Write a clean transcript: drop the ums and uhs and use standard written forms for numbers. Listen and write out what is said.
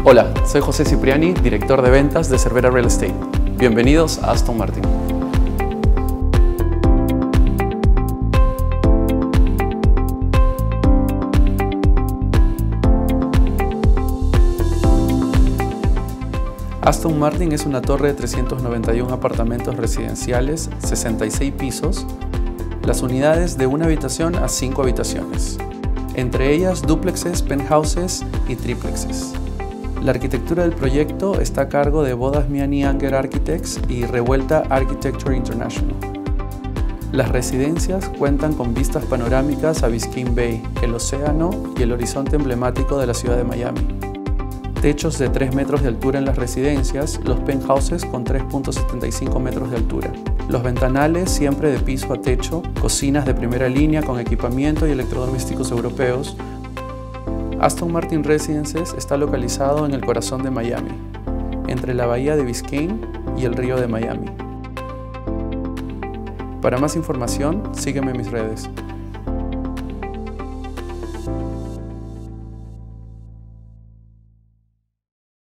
Hola, soy José Cipriani, director de ventas de Cervera Real Estate. Bienvenidos a Aston Martin. Aston Martin es una torre de 391 apartamentos residenciales, 66 pisos, las unidades de una habitación a 5 habitaciones, entre ellas duplexes, penthouses y triplexes. La arquitectura del proyecto está a cargo de Bodas Miani Anger Architects y Revuelta Architecture International. Las residencias cuentan con vistas panorámicas a Biscayne Bay, el océano y el horizonte emblemático de la ciudad de Miami. Techos de 3 metros de altura en las residencias, los penthouses con 3.75 metros de altura. Los ventanales siempre de piso a techo, cocinas de primera línea con equipamiento y electrodomésticos europeos. Aston Martin Residences está localizado en el corazón de Miami, entre la bahía de Biscayne y el río de Miami. Para más información, sígueme en mis redes.